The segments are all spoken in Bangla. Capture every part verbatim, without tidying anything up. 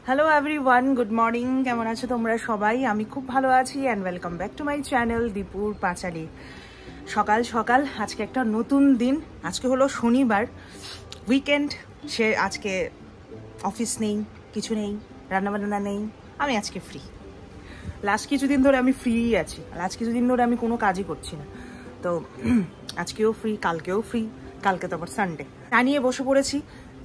Hello everyone, good morning. কেমন আছো তোমরা সবাই? আমি খুব ভালো আছি and welcome back to my channel দীপুর পাঁচালী। সকাল সকাল আজকে একটা নতুন দিন। আজকে হলো শনিবার, উইকেন্ড। সে আজকে অফিস নেই, কিছু নেই, রান্নাবান্না নেই, আমি আজকে ফ্রি। লাস্ট কিছুদিন ধরে আমি ফ্রিই আছি, লাস্ট কিছুদিন ধরে আমি কোনো কাজই করছি না। তো আজকেও ফ্রি, কালকেও ফ্রি, কালকে তো আবার সানডে। তা নিয়ে বসে পড়েছি।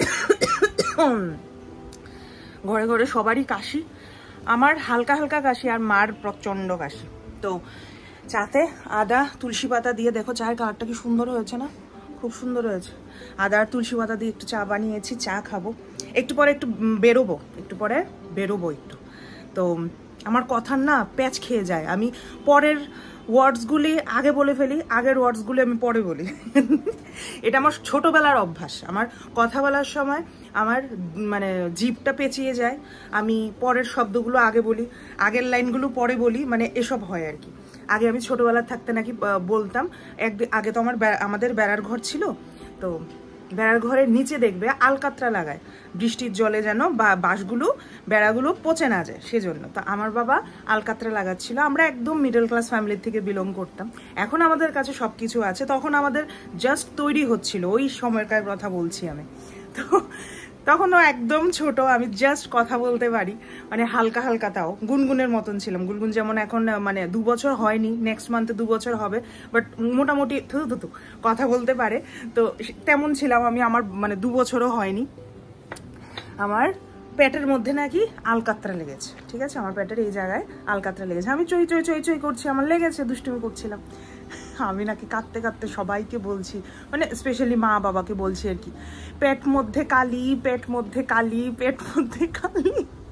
ঘরে ঘরে সবারই কাশি, আমার হালকা হালকা কাশি আর মার প্রচণ্ড কাশি। তো চাতে আদা তুলসী পাতা দিয়ে, দেখো চায়ের কালারটা কি সুন্দর হয়েছে না? খুব সুন্দর হয়েছে। আদা আর তুলসী পাতা দিয়ে একটু চা বানিয়েছি, চা খাবো। একটু পরে একটু বেরোবো, একটু পরে বেরোবো একটু। তো আমার কথার না প্যাচ খেয়ে যায়, আমি পরের ওয়ার্ডসগুলি আগে বলে ফেলি, আগের ওয়ার্ডসগুলি আমি পরে বলি। এটা আমার ছোটবেলার অভ্যাস। আমার কথা বলার সময় আমার মানে জিভটা পেঁচিয়ে যায়, আমি পরের শব্দগুলো আগে বলি, আগের লাইনগুলো পরে বলি, মানে এসব হয় আর কি। আগে আমি ছোটবেলার থাকতে নাকি বলতাম, এক আগে তো আমার আমাদের বেড়ার ঘর ছিল, তো বেড়ার ঘরের নিচে দেখবে আলকাতরা লাগায়, বৃষ্টির জলে যেন বা বাঁশগুলো বেড়াগুলো পচে না যায় সেজন্য। তো আমার বাবা আলকাতরা লাগাচ্ছিল। আমরা একদম মিডল ক্লাস ফ্যামিলির থেকে বিলং করতাম। এখন আমাদের কাছে সব কিছু আছে, তখন আমাদের জাস্ট তৈরি হচ্ছিল, ওই সময়কার কথা বলছি আমি। তো তখনও একদম ছোট, আমি জাস্ট কথা বলতে পারি, মানে হালকা হালকা, তাও গুনগুনের মতন ছিলাম। গুনগুন যেমন এখন মানে দু বছর হয়নি, নেক্সট মান্থে দু বছর হবে, বাট মোটামুটি থু থু থু কথা বলতে পারে। তো তেমন ছিলাম আমি, আমার মানে দু বছরও হয়নি। আমার পেটের মধ্যে নাকি আলকাতরা লেগেছে, ঠিক আছে, আমার পেটের এই জায়গায় আলকাতরা লেগেছে। আমি চই চই চই চই করছি, আমার লেগেছে, দুষ্টুমি করছিলাম। আমি নাকি কাঁদতে কাঁদতে সবাইকে বলছি, মানে স্পেশালি মা বাবাকে বলছি আর কি, পেট মধ্যে কালি, পেট মধ্যে কালি, পেট মধ্যে কালি।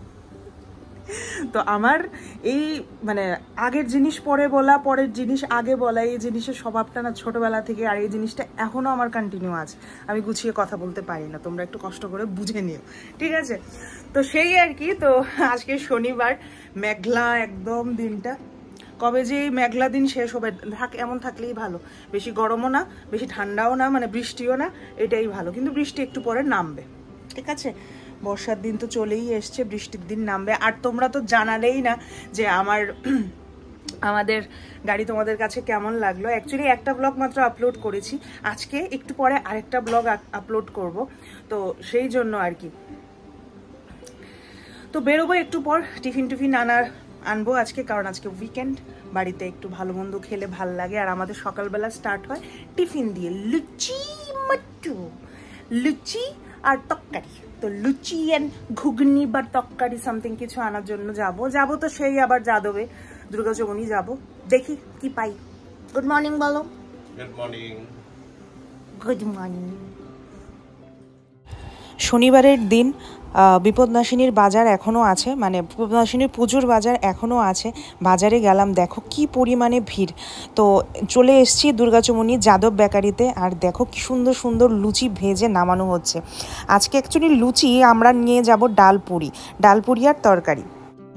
তো আমার এই মানে আগের জিনিস পরে বলা, পরের জিনিস আগে বলা, এই জিনিসের স্বভাবটা না ছোটবেলা থেকে, আর এই জিনিসটা এখনো আমার কন্টিনিউ আছে। আমি গুছিয়ে কথা বলতে পারি না, তোমরা একটু কষ্ট করে বুঝে নিও, ঠিক আছে? তো সেই আর কি। তো আজকে শনিবার, মেঘলা একদম দিনটা। কবে যে মেঘলা দিন শেষ হবে, থাক এমন থাকলেই ভালো। বেশি গরমও না, বেশি ঠান্ডাও না, মানে বৃষ্টিও না, এটাই ভালো। কিন্তু বৃষ্টি একটু পরে নামবে, ঠিক আছে? বর্ষার দিন তো চলেই এসছে, বৃষ্টির দিন নামবে। আর তোমরা তো জানালেই না যে আমার আমাদের গাড়ি তোমাদের কাছে কেমন লাগলো। অ্যাকচুয়ালি একটা ব্লগ মাত্র আপলোড করেছি, আজকে একটু পরে আরেকটা ব্লগ আপলোড করব, তো সেই জন্য আর কি। তো বেরোবো একটু পর, টিফিন টিফিন আনার আনবো আজকে, কারণ আজকে উইকেন্ড, বাড়িতে একটু ভালো মন্দ খেলে ভাল লাগে। আর আমাদের সকালবেলা স্টার্ট হয় টিফিন দিয়ে, লুচি মাট্টু, লুচি আর তরকারি। তো লুচি অ্যান্ড ঘুগনি বা তরকারি সামথিং কিছু আনার জন্য যাব যাব তো সেই আবার যাদবে দুর্গাচৌমনি যাব, দেখি কি পাই। গুড মর্নিং বলো। Good morning. Good morning. শনিবারের দিন বিপদনাশিনীর বাজার এখনও আছে, মানে বিপদনাশিনীর পুজোর বাজার এখনও আছে। বাজারে গেলাম, দেখো কি পরিমাণে ভিড়। তো চলে এসেছি দুর্গাচৌমনি যাদব বেকারিতে, আর দেখো কি সুন্দর সুন্দর লুচি ভেজে নামানো হচ্ছে। আজকে অ্যাকচুয়ালি লুচি আমরা নিয়ে যাব ডালপুরি, ডালপুরি আর তরকারি।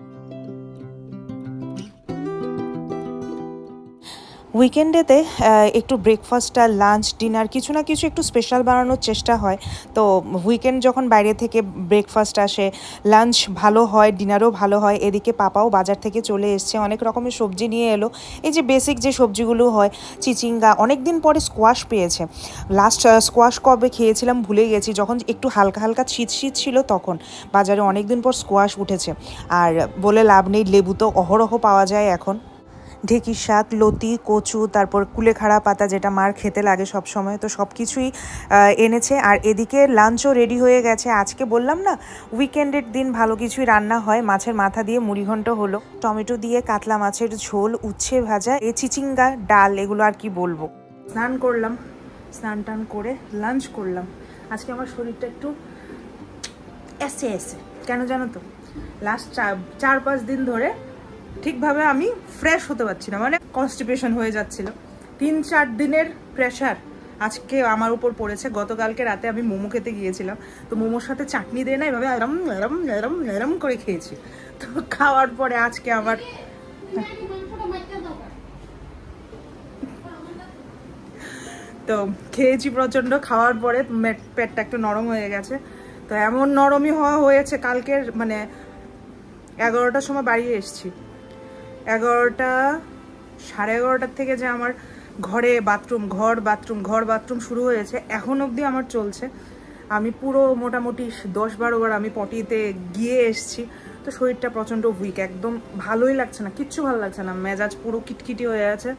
উইকেন্ডেতে একটু ব্রেকফাস্ট আর লাঞ্চ ডিনার কিছু না কিছু একটু স্পেশাল বানানোর চেষ্টা হয়। তো উইকেন্ড যখন বাইরে থেকে ব্রেকফাস্ট আসে, লাঞ্চ ভালো হয়, ডিনারও ভালো হয়। এদিকে পাপাও বাজার থেকে চলে এসছে, অনেক রকমের সবজি নিয়ে এলো। এই যে বেসিক যে সবজিগুলো হয়, চিচিঙ্গা, অনেক দিন পরে স্কোয়াশ পেয়েছে। লাস্ট স্কোয়াশ কবে খেয়েছিলাম ভুলে গেছি, যখন একটু হালকা হালকা শীত শীত ছিল তখন। বাজারে অনেক দিন পর স্কোয়াশ উঠেছে, আর বলে লাভ নেই, লেবু তো অহরহ পাওয়া যায় এখন। ঢেঁকির শাক, লতি, কচু, তারপর কুলেখাড়া পাতা, যেটা মার খেতে লাগে সব সময়, তো সব কিছুই এনেছে। আর এদিকে লাঞ্চও রেডি হয়ে গেছে। আজকে বললাম না উইকেন্ডের দিন ভালো কিছুই রান্না হয়। মাছের মাথা দিয়ে মুড়িঘণ্ট হলো, টমেটো দিয়ে কাতলা মাছের ঝোল, উচ্ছে ভাজা, এ চিচিঙ্গা, ডাল, এগুলো আর কি বলবো। স্নান করলাম, স্নান টান করে লাঞ্চ করলাম। আজকে আমার শরীরটা একটু এসে এসে কেন জানো তো, লাস্ট চার পাঁচ দিন ধরে ঠিকভাবে আমি ফ্রেশ হতে পারছি না, মানে কনস্টিপেশন হয়ে যাচ্ছিল। তিন চার দিনের প্রেশার আজকে আমার উপর পড়েছে। গতকালকে রাতে আমি মোমো খেতে গিয়েছিলাম, তো মোমোর সাথে চাটনি দিয়ে না এভাবে এরম এরম এরম এরম করে খেয়েছি। তো খাওয়ার পরে আজকে আমার তো খেয়েছি প্রচণ্ড, খাওয়ার পরে পেটটা একটু নরম হয়ে গেছে। তো এমন নরমই হওয়া হয়েছে কালকের, মানে এগারোটার সময় বাড়ি এসেছি, এগারোটা সাড়ে এগারোটার থেকে যে আমার ঘরে বাথরুম ঘর বাথরুম ঘর বাথরুম শুরু হয়েছে, এখন অবধি আমার চলছে। আমি পুরো মোটামুটি দশ বারো বার আমি পটিতে গিয়ে এসছি। তো শরীরটা প্রচণ্ড উইক, একদম ভালোই লাগছে না, কিচ্ছু ভালো লাগছে না, মেজাজ পুরো কিটকিটি হয়ে আছে।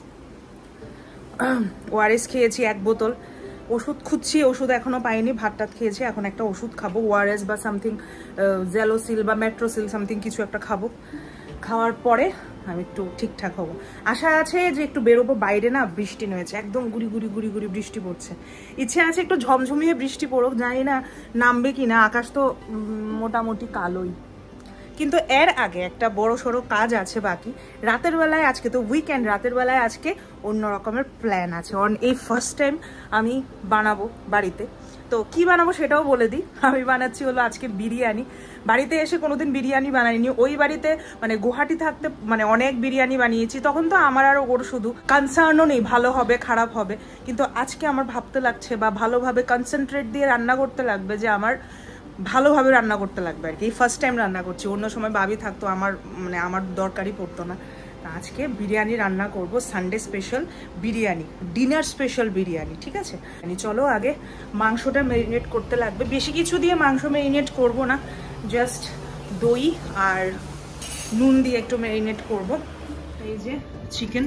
ওআরএস খেয়েছি এক বোতল, ওষুধ খুঁজছি, ওষুধ এখনো পাইনি, ভাত টাত খেয়েছি, এখন একটা ওষুধ খাবো, ওআরএস বা সামথিং জেলোসিল বা মেট্রোসিল সামথিং কিছু একটা খাবো। খাওয়ার পরে আমি একটু ঠিকঠাক হবো। আশা আছে যে একটু বেরোবো বাইরে, না বৃষ্টি নেমেছে, একদম গুড়ি গুড়ি গুড়ি গুড়ি বৃষ্টি পড়ছে। ইচ্ছে আছে একটু ঝমঝমিয়ে বৃষ্টি পড়ুক, জানি না নামবে কি না, আকাশ তো মোটামুটি কালোই। কিন্তু এর আগে একটা বড় সড়ো কাজ আছে বাকি, রাতের বেলায়, আজকে তো উইকেন্ড, রাতের বেলায় আজকে অন্য রকমের প্ল্যান আছে। অন এই ফার্স্ট টাইম আমি বানাবো বাড়িতে, তো কি বানাবো সেটাও বলে দিই। আমি বানাচ্ছি হলো আজকে বিরিয়ানি। বাড়িতে এসে কোনোদিন বিরিয়ানি বানাইনি, ওই বাড়িতে মানে গুয়াহাটি থাকতে মানে অনেক বিরিয়ানি বানিয়েছি, তখন তো আমার আর ওর শুধু কনসার্নও নেই ভালো হবে খারাপ হবে, কিন্তু আজকে আমার ভাবতে লাগছে বা ভালোভাবে কনসেন্ট্রেট দিয়ে রান্না করতে লাগবে যে আমার ভালোভাবে রান্না করতে লাগবে আর কি। এই ফার্স্ট টাইম রান্না করছি, অন্য সময় বাবি থাকতো আমার মানে আমার দরকারই পড়তো না। আজকে বিরিয়ানি রান্না করব, Sunday special biryani, dinner special biryani, ঠিক আছে। চলো আগে মাংসটা ম্যারিনেট করতে লাগবে, বেশি কিছু দিয়ে মাংস ম্যারিনেট করব না, জাস্ট দই আর নুন দিয়ে একটু ম্যারিনেট করব। এই যে চিকেন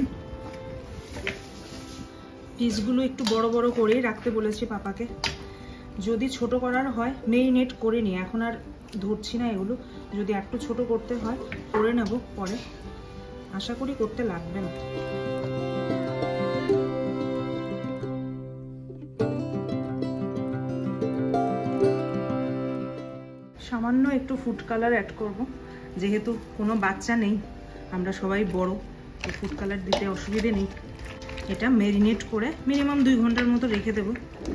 পিসগুলো একটু বড় বড় করেই রাখতে বলেছি পাপাকে, যদি ছোট করার হয় মেরিনেট করে নিই, এখন আর ধরছি না এগুলো, যদি একটু ছোট করতে হয় করে নেব পরে, আশা করি করতে লাগবে না। সামান্য একটু ফুড কালার অ্যাড করব, যেহেতু কোনো বাচ্চা নেই, আমরা সবাই বড়, তো ফুড কালার দিতে অসুবিধে নেই। এটা মেরিনেট করে মিনিমাম দুই ঘন্টার মতো রেখে দেব।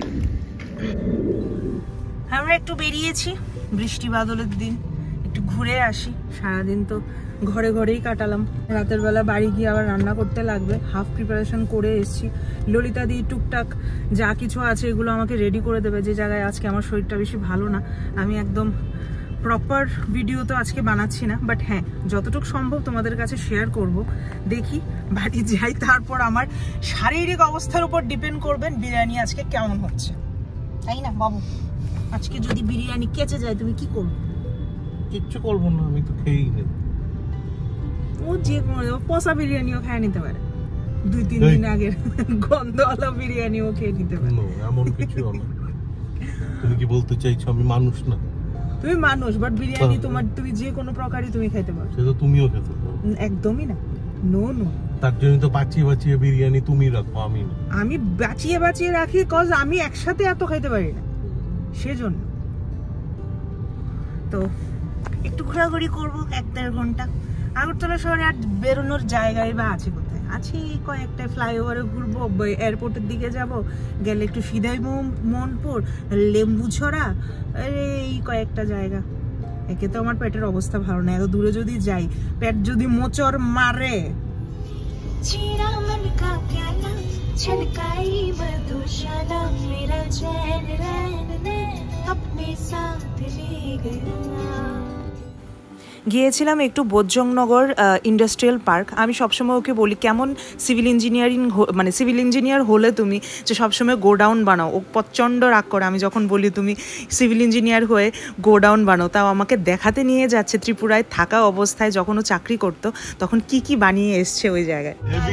আমরা একটু বেরিয়েছি বৃষ্টি বাদলের দিন, একটু ঘুরে আসি, সারাদিন তো ঘরে ঘরেই কাটালাম, রাতের বেলা বাড়ি গিয়ে আবার রান্না করতে লাগবে। হাফ প্রিপারেশন করে এসেছি, ললিতা দি টুকটাক যা কিছু আছে এগুলো আমাকে রেডি করে দেবে, যে জায়গায় আজকে আমার শরীরটা বেশি ভালো না। আমি একদম প্রপার ভিডিও তো আজকে বানাচ্ছি না, বাট হ্যাঁ যতটুকু সম্ভব তোমাদের কাছে শেয়ার করব। দেখি বাড়ি যাই, তারপর আমার শারীরিক অবস্থার উপর ডিপেন্ড করবেন বিরিয়ানি আজকে কেমন হচ্ছে, তাই না বাবু? আজকে যদি বিরিয়ানি কেচে যায় তুমি কি করবে? কিচ্ছু করবো না, আমি তো খেয়েই নেব। ও যে কোনো পচা বিরিয়ানিও খেয়ে নিতে পারে, দুই তিন দিন আগের গন্ধওয়ালা বিরিয়ানিও খেয়ে নিতে পারে। এমন কিছু না। তুমি কি বলতে চাইছো আমি মানুষ না? তুমি মানুষ, বাট বিরিয়ানি তোমার, তুমি যে কোনো প্রকারই তুমি খেতে পারো। সেটা তুমিও খেতে পারো। একদমই না, নো নো। তার জন্য তো বাঁচিয়ে বাঁচিয়ে বিরিয়ানি তুমি রাখো, আমি না। আমি বাঁচিয়ে বাঁচিয়ে রাখি কজ আমি একসাথে এত খেতে পারি না, সেজন্য। তো একটু ঘোরাঘুরি করবো এক দেড় ঘন্টা। আগরতলা শহরে আর বেরোনোর জায়গায় বা আছে কোথায়? আছে কয়েকটা, ফ্লাইওভারে ঘুরবো, এয়ারপোর্টের দিকে যাব, গেলে একটু সিধাই মনপুর, লেম্বুছড়া, এই কয়েকটা জায়গা। একে তো আমার পেটের অবস্থা ভালো না, এত দূরে যদি যাই পেট যদি মোচড় মারে। গিয়েছিলাম একটু বোজ্জংনগর ইন্ডাস্ট্রিয়াল পার্ক। আমি সবসময় ওকে বলি কেমন সিভিল ইঞ্জিনিয়ারিং মানে সিভিল ইঞ্জিনিয়ার হলে তুমি যে সবসময় গোডাউন বানাও, ও প্রচণ্ড রাগ করে আমি যখন বলি তুমি সিভিল ইঞ্জিনিয়ার হয়ে গোডাউন বানাও। তাও আমাকে দেখাতে নিয়ে যাচ্ছে ত্রিপুরায় থাকা অবস্থায়, যখন ও চাকরি করতো তখন কি কি বানিয়ে এসছে ওই জায়গায়।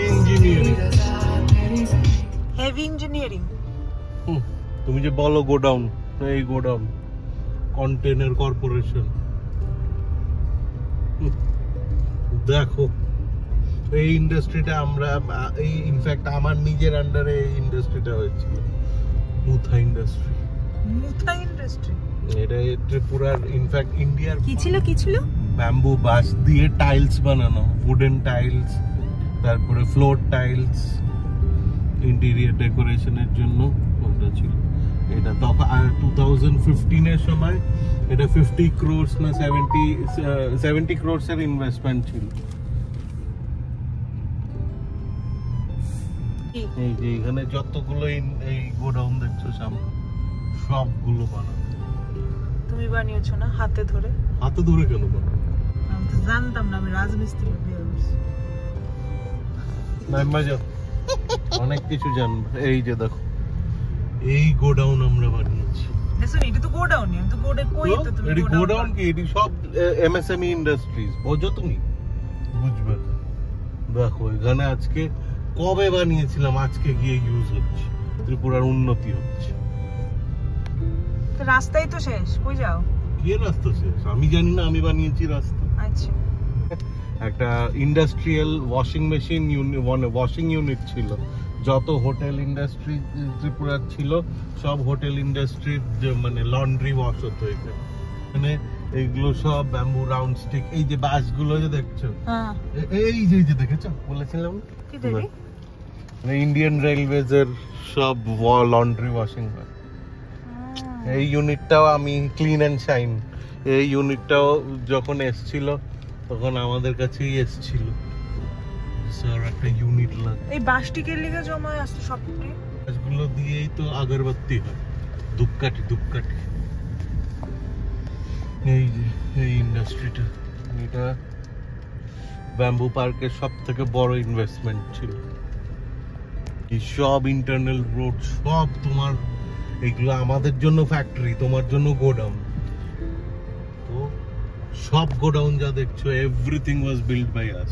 Heavy engineering. তুমি যে বলো গোডাউন, এই গোডাউন কন্টেনার কর্পোরেশন। দেখো এই ইন্ডাস্ট্রিটা আমরা এই ইনফ্যাক্ট আমার নিজের আন্ডারে এই ইন্ডাস্ট্রিটা হয়েছিল, মুথা ইন্ডাস্ট্রি। মুথা ইন্ডাস্ট্রি এটা ত্রিপুরার, ইনফ্যাক্ট ইন্ডিয়ার। কি ছিল কি ছিল? ব্যাম্বু বাঁশ দিয়ে টাইলস বানানো, উডেন টাইলস, তারপরে ফ্লোর টাইলস, ইন্টেরিয়র ডেকোরেশনের জন্য ওটা ছিল। এটা তখন টু থাউজেন্ড ফিফটিন এর সময় এটা ফিফটি ক্রোর্স না সেভেন্টি সেভেন্টি ক্রোর্স এর ইনভেস্টমেন্ট ছিল। এই যে এখানে যতগুলো এই গোডাউন দেখছো সামনে সবগুলো বানানো। তুমি বানিয়েছো না হাতে ধরে? হাতে ধরে কেন বানাবো? আমি তো জানতাম না, আমি রাজমিস্ত্রি বিয়ে করছি। না মজা, অনেক কিছু জানবো। এই যে দেখো, এই গোডাউন আমরা বানিয়েছি। দেখো এটা তো গোডাউন, আমি তো গোডে কই তো তুমি গোডাউন? এই গোডাউন কি? এটি সব এমএসএমই ইন্ডাস্ট্রিজ, বুঝছো তুমি? বুঝবে। দেখো এখানে আজকে কবে বানিয়েছিলাম, আজকে গিয়ে ইউজ হচ্ছে, ত্রিপুরার উন্নতি হচ্ছে। তো রাস্তাই তো শেষ, কই যাও? কি রাস্তা শেষ? আমি জানি না, আমি বানিয়েছি রাস্তা। আচ্ছা। একটা industrial washing machine washing unit ছিল। যত হোটেল ইন্ডাস্ট্রি ত্রিপুরার ছিল সব হোটেল ইন্ডাস্ট্রির মানে লন্ড্রি ওয়াশ হতো এখানে। মানে এইগুলো সব ব্যাম্বু রাউন্ড স্টিক, এই যে বাসগুলো যে দেখছো, হ্যাঁ এই যে এই যে দেখেছো, বলেছিলাম কি দেবি? ইন্ডিয়ান রেলওয়েজ এর সব লন্ড্রি ওয়াশিং হয়। এই ইউনিটটাও আমি ক্লিন এন্ড শাইন, এই ইউনিটটাও যখন এসছিল তখন আমাদের কাছেই এসছিল। স্যার একটা ইউনিট লাগে। এই বাসটিকের লিগে জমা আছে সবটি। গাছগুলো দিয়েই তো আগরবাতি হয়, ধূপকাঠি ধূপকাঠি। এই যে এই ইন্ডাস্ট্রিটা, এটা ব্যাম্বু পার্কের সব থেকে বড় ইনভেস্টমেন্ট ছিল। এই সব ইন্টারনাল রোড সব তোমার, এগুলো আমাদের জন্য ফ্যাক্টরি, তোমার জন্য গোডাউন। তো সব গোডাউন যা দেখছো, everything was build by us.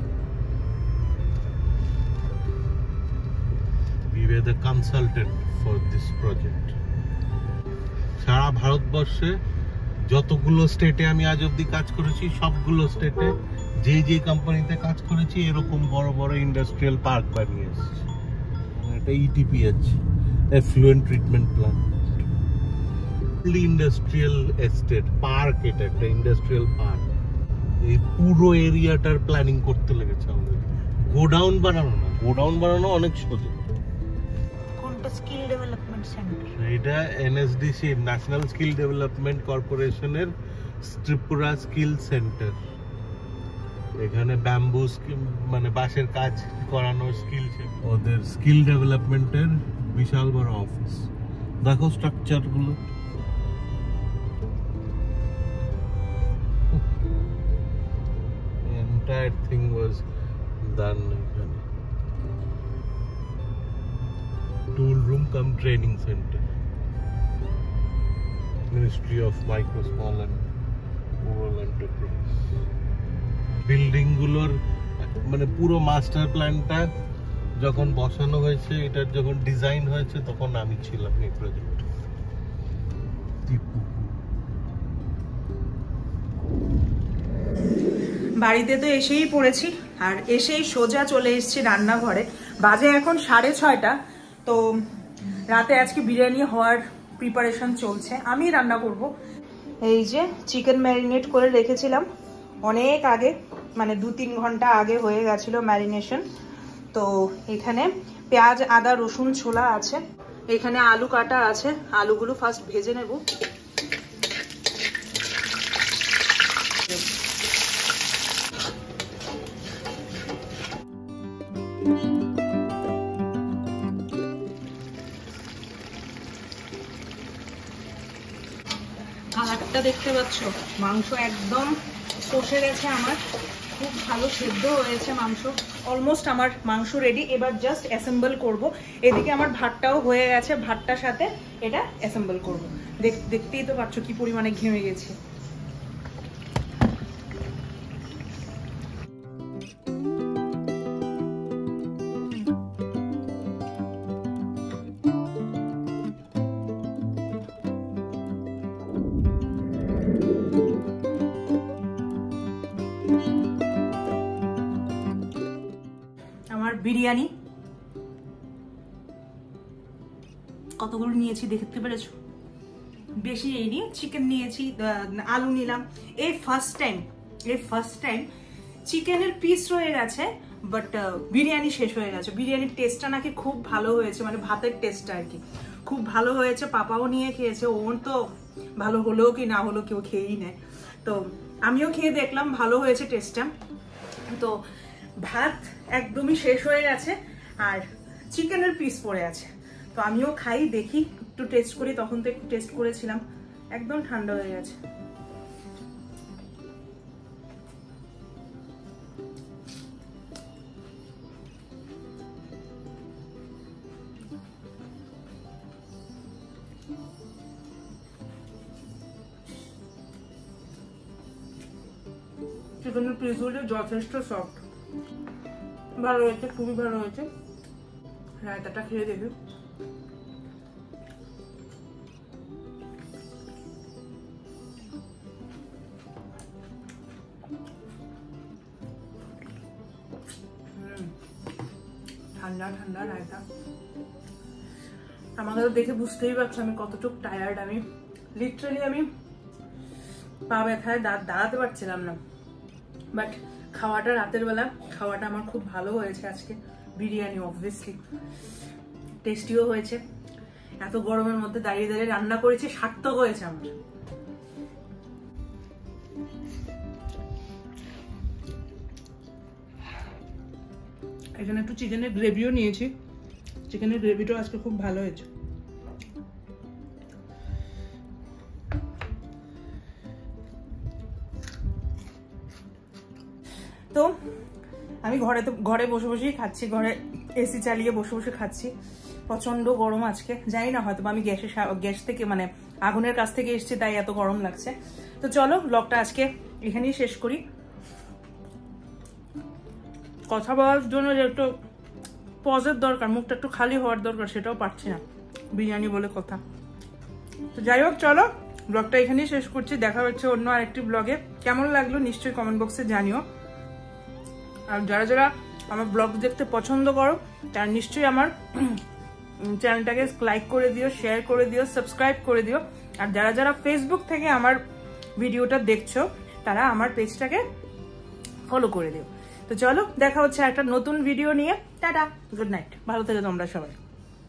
We were the consultant for this project. সারা ভারতবর্ষে যতগুলো স্টেটে আমি আজ অব্দি কাজ করেছি, সবগুলো স্টেটে যে যে কোম্পানিতে কাজ করেছি এরকম বড় বড় ইন্ডাস্ট্রিয়াল পার্ক বানিয়ে এসেছি। এটা ETPH, effluent treatment plant, industrial estate park. এটা একটা ইন্ডাস্ট্রিয়াল পার্ক। এই পুরো এরিয়াটার প্ল্যানিং করতে লেগেছে আমাদের। গোডাউন বানানো না, গোডাউন বানানো অনেক সোজা। কোনটা স্কিল ডেভেলপমেন্ট সেন্টার? এটা এনএসডিসি, ন্যাশনাল স্কিল ডেভেলপমেন্ট কর্পোরেশনের ত্রিপুরা স্কিল সেন্টার। এখানে ব্যাম্বু মানে বাঁশের কাজ করানোর স্কিল, ওদের স্কিল ডেভেলপমেন্টের বিশাল বড় অফিস। দেখো স্ট্রাকচার গুলো, এন্টায়ার থিং ওয়াজ ডান এখানে। Tool room cum training centre, ministry of micro small and rural enterprise. Building গুলোর মানে পুরো মাস্টার প্ল্যানটা যখন বসানো হয়েছে, এটার যখন ডিজাইন হয়েছে, তখন আমি ছিলাম এই প্রজেক্ট। বাড়িতে তো এসেই পড়েছি, আর এসেই সোজা চলে এসেছি রান্নাঘরে। বাজে এখন সাড়ে ছয়টা। তো রাতে আজকে বিরিয়ানি হওয়ার প্রিপারেশন চলছে, আমি রান্না করব। এই যে চিকেন ম্যারিনেট করে রেখেছিলাম অনেক আগে, মানে দু তিন ঘন্টা আগে হয়ে গেছিল ম্যারিনেশন। তো এখানে পেঁয়াজ আদা রসুন ছোলা আছে, এখানে আলু কাটা আছে, আলুগুলো ফার্স্ট ভেজে নেব। কালারটা দেখতে পাচ্ছ, মাংস একদম কষে গেছে আমার, খুব ভালো সেদ্ধ হয়েছে মাংস। অলমোস্ট আমার মাংস রেডি, এবার জাস্ট অ্যাসেম্বল করব। এদিকে আমার ভাতটাও হয়ে গেছে, ভাতটার সাথে এটা অ্যাসেম্বল করব। দেখতেই তো পাচ্ছ কি পরিমাণে ঘেমে গেছে। বিরিয়ানি কতগুলো নিয়েছি দেখতে পেরেছো? বেশি এইনি, চিকেন নিয়েছি, আলু নিলাম। এই ফার্স্ট টাইম এই ফার্স্ট টাইম চিকেনের পিস রয়ে গেছে, বাট বিরিয়ানি শেষ হয়ে গেছে। বিরিয়ানির টেস্টটা নাকি খুব ভালো হয়েছে, মানে ভাতের টেস্টটা আর কি খুব ভালো হয়েছে। পাপাও নিয়ে খেয়েছে, ওর তো ভালো হলেও কি না হলো কেউ খেয়েই নেয়। তো আমিও খেয়ে দেখলাম ভালো হয়েছে টেস্টটা। তো ভাত একদমই শেষ হয়ে গেছে, আর চিকেনের পিস পড়ে আছে। তো আমিও খাই, দেখি একটু টেস্ট করি। তখন তো একটু টেস্ট করেছিলাম, একদম ঠান্ডা হয়ে গেছে। চিকেনের পিসগুলো যথেষ্ট সফট, ভালো হয়েছে, খুবই ভালো হয়েছে। রায়তাটা খেয়ে দেখি। ঠান্ডা ঠান্ডা রায়তা। আমাকে তো দেখে বুঝতেই পারছো আমি কতটুকু টায়ার্ড। আমি লিটারালি আমি পা ব্যথায় দাঁত দাঁড়াতে পারছিলাম না। বাট খাওয়াটা রাতের বেলা খাওয়াটা আমার খুব ভালো হয়েছে আজকে। বিরিয়ানি অবভিয়াসলি টেস্টিও হয়েছে। এত গরমের মধ্যে দাঁড়িয়ে দাঁড়িয়ে রান্না করেছি, সার্থক হয়েছে আমার। এখানে একটু চিকেনের গ্রেভিও নিয়েছি। চিকেনের গ্রেভিটাও আজকে খুব ভালো হয়েছে। তো আমি ঘরে তো ঘরে বসে বসেই খাচ্ছি, ঘরে এসি চালিয়ে বসে বসে খাচ্ছি। প্রচন্ড গরম আজকে, জানি না হয়তো আমি গ্যাসের গ্যাস থেকে মানে আগুনের কাছ থেকে এসেছি তাই এত গরম লাগছে। তো চলো ব্লগটা আজকে এখানেই শেষ করি। কথা বলার জন্য যে একটু পজের দরকার, মুখটা একটু খালি হওয়ার দরকার, সেটাও পারছি না, বিরিয়ানি বলে কথা। তো যাই হোক চলো ব্লগটা এখানেই শেষ করছি। দেখা হচ্ছে অন্য আরেকটি ব্লগে। কেমন লাগলো নিশ্চয়ই কমেন্ট বক্সে জানিও। আর যারা যারা আমার ব্লগ দেখতে পছন্দ করো তারা নিশ্চয়ই আমার চ্যানেলটাকে লাইক করে দিও, শেয়ার করে দিও, সাবস্ক্রাইব করে দিও। আর যারা যারা ফেসবুক থেকে আমার ভিডিওটা দেখছো তারা আমার পেজটাকে ফলো করে দিও। তো চলো দেখা হচ্ছে একটা নতুন ভিডিও নিয়ে। টাটা, গুড নাইট, ভালো থেকো তোমরা সবাই।